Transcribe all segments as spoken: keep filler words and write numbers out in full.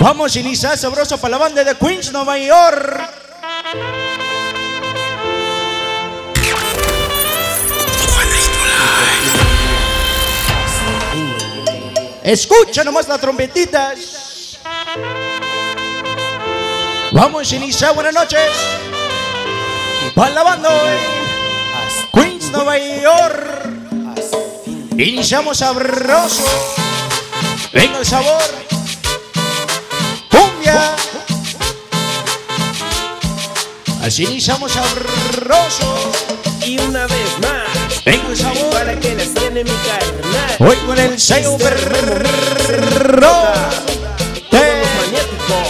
Vamos a iniciar sabroso para la banda de Queens, Nueva York. Escucha nomás las trompetitas. Vamos a iniciar, buenas noches. Para la banda Queens, Nueva York. Iniciamos sabroso. Venga el sabor. Cumbia. Así iniciamos sabroso. Y una vez más, venga el sabor. Para que les tiene mi carnal. Hoy con el sello perro. Todos magnéticos.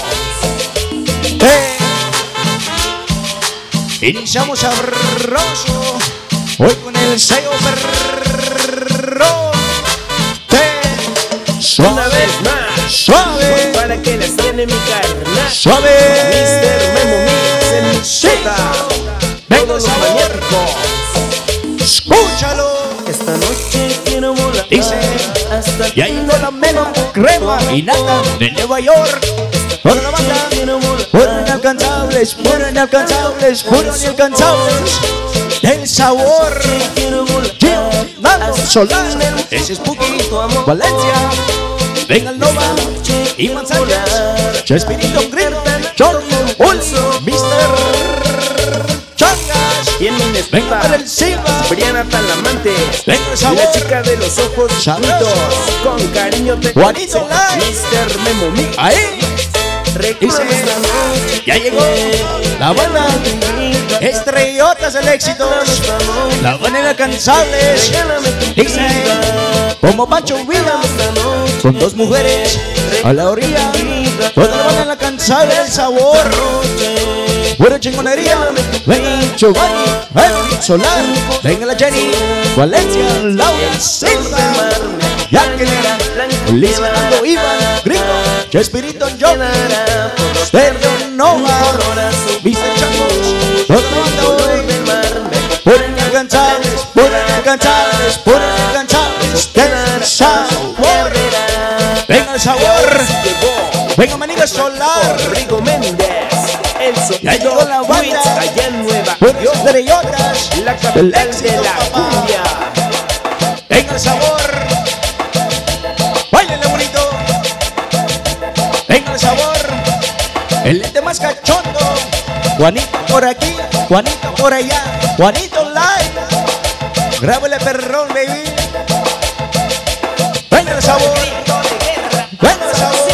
Iniciamos sabroso. Hoy con el sello perro. Una vez más, suave. Para que les tiene mi carnal. Suave. mister Memo Mix en Z. Venga Todos el los sabor. magnéticos. Escúchalo. Esta noche quiero volar. Dice, hasta y ahí con la mela, crema y nata de Nueva York. Toda la banda, puro inalcanzables, puro inalcanzables, puro inalcanzables. El sabor, Gio, Nando, Solar, ese es Spooky, Valencia, venga el Nova y Manzanares, Chespirito, Grito, Johnny, Uli, mister Changas, Y en mi venga para el Silva, Briana Talamante, venga el sabor, la chica de los ojos sabroso. bonitos, con cariño te Juanito Live, mister Memo Mix. ahí. Recuerda Dice, esta noche, ya llegó la banda Estrellotas del Éxito, la banda Inalcanzables. Dice, como Pancho Villa, con dos mujeres a la orilla, toda la banda Inalcanzable del sabor. Buena chingonería, venga Giovanni, Evelyn Solar, venga la Jenny, Valencia, Laura, Silva, Jacqueline, Liz, Fernando, Iván, Gringo, Chespirito, John, Sergio Nova, mister Changos, toda la banda hoy, pura inalcanzables, pura inalcanzables, pura inalcanzables, del sabor. Venga el sabor, venga Manita Solar, Rigo Méndez, el ya llegó la sonido banda, Queens, allá en Nueva puras York, estrellotas, la del capital de éxito, la papá. cumbia. Venga el sabor, báilale bonito. Venga el sabor, el lente más cachondo. Juanito por aquí, Juanito por allá, Juanito live. Grábale perrón, baby. Venga el sabor, venga el sabor.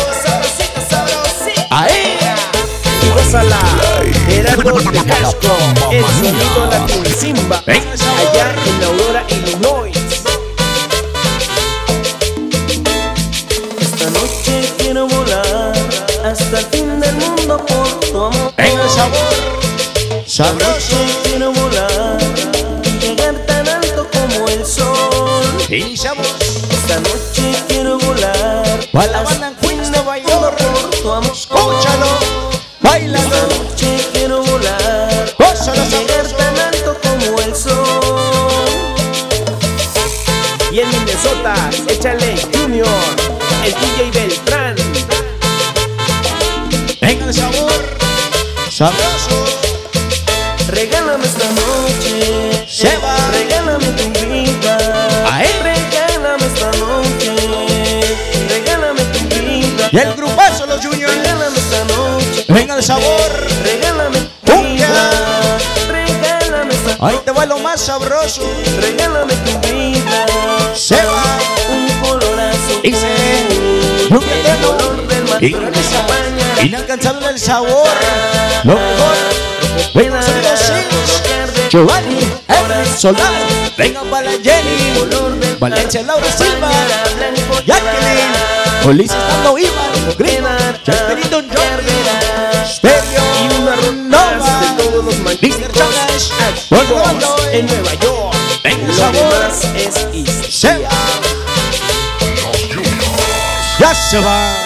Ahí. Gózala, Gerardo de Casco, el sonido Latin Simba, Venga el sabor. allá en Aurora, Illinois. Esta noche quiero volar hasta el fin del mundo por tu amor. Venga el sabor, Esta sabroso. noche quiero volar y llegar tan alto como el sol. Iniciamos Esta noche quiero volar para la hasta banda el fin Queens, del Nueva mundo York. por tu amor. Escúchalo, Esta bailalo, noche quiero volar gózalo, y llegar sabroso. tan alto como el sol. Y en Minnesota, échale Junior, el D J Beltrán. Venga el sabor, sabroso. Regálame esta noche, Se va. regálame tu vida. Ahí. Regálame esta noche, regálame tu vida. Y el grupazo, los Juniors. Regálame esta noche, Venga el sabor, regálame tu Cumbia. vida. Regálame esta ahí te va lo más sabroso. regálame tu vida. Se va, Un color azul, dice, lluvia el eterno, color del mar, y grandeza, inalcanzable el sabor. Lo mejor, venga sonido Six, Giovanni, Evelyn Solar, venga para la Jenny, Valencia, Laura Silva, Jacqueline, Ulises, Nando, Iván, Grino, Chespirito, John, Stereo, y una ronda de todos los mister magníficos Changas, activos volviendo en Nueva York. venga el Lo sabor, demás es se historia. va, ya se va.